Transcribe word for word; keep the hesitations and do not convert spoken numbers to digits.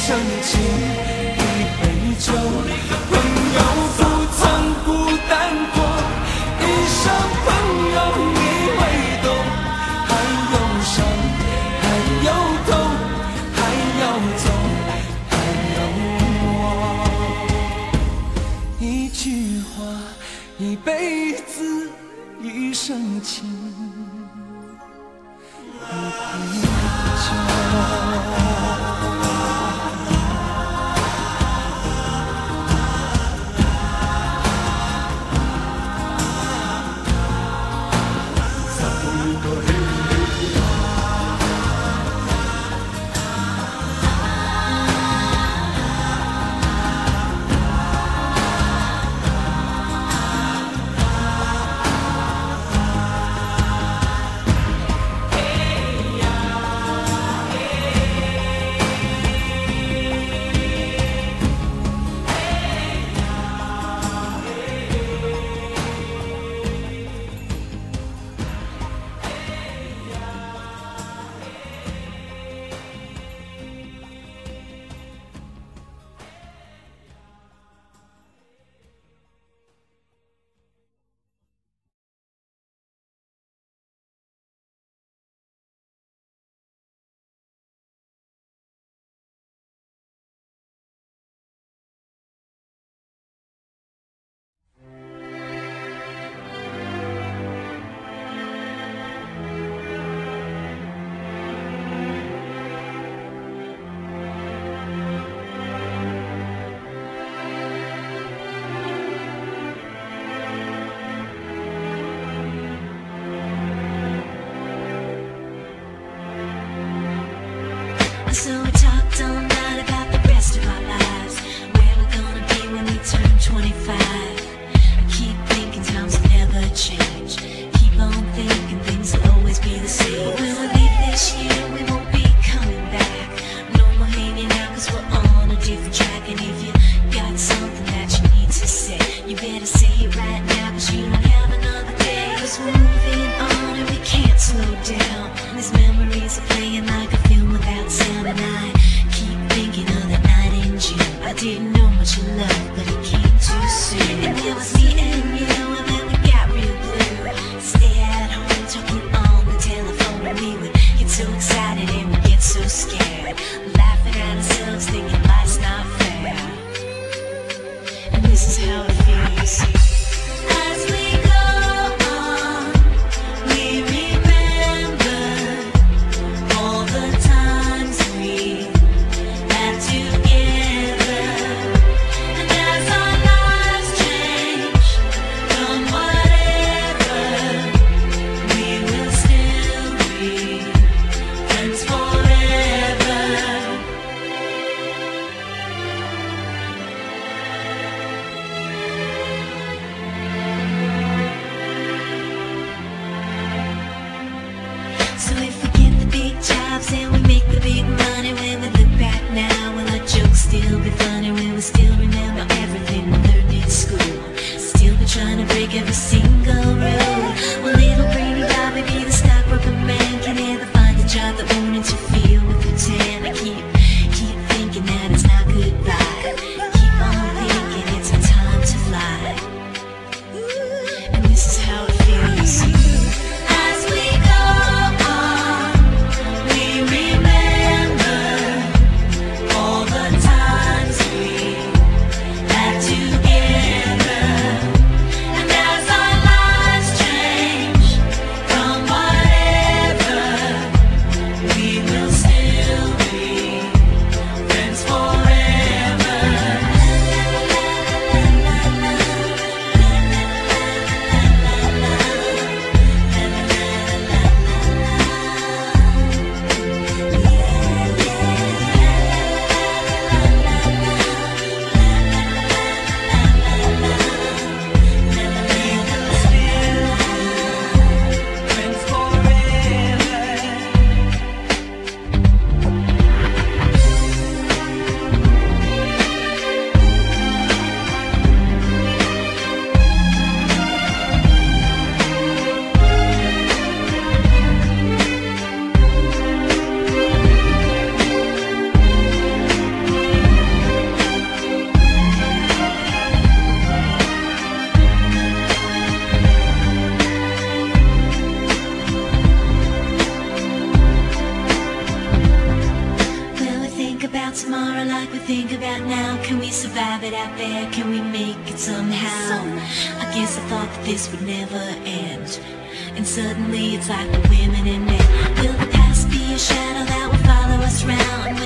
生情，一杯酒，朋友不曾孤单过，一生朋友你会懂，还有伤，还有痛，还要走，还有我。一句话，一辈子，一生情，一杯酒。 So we talked all night about the rest of our lives, where we're gonna be when we turn twenty-five. I keep thinking times will never change. Keep on thinking things will always be the same. When we leave this year, we won't be coming back. No more hanging out cause we're on a different track. And if you got something that you need to say, you better say it right now cause you don't have another day. Cause we're moving on and we can't slow down. These memories are playing like a film without sound. And I keep thinking of that night in June. I didn't know much of love, but it came too soon. And it was me and you, and then we got real blue. Stay at home, talking on the telephone. And we would get so excited and we get so scared, laughing at ourselves, thinking life's not fair. And this is how it feels. As we go on, we remember all the times we had together. tomorrow like we think about now? Can we survive it out there? Can we make it somehow? I guess I thought that this would never end, and suddenly it's like the women in men. Will the past be a shadow that will follow us round?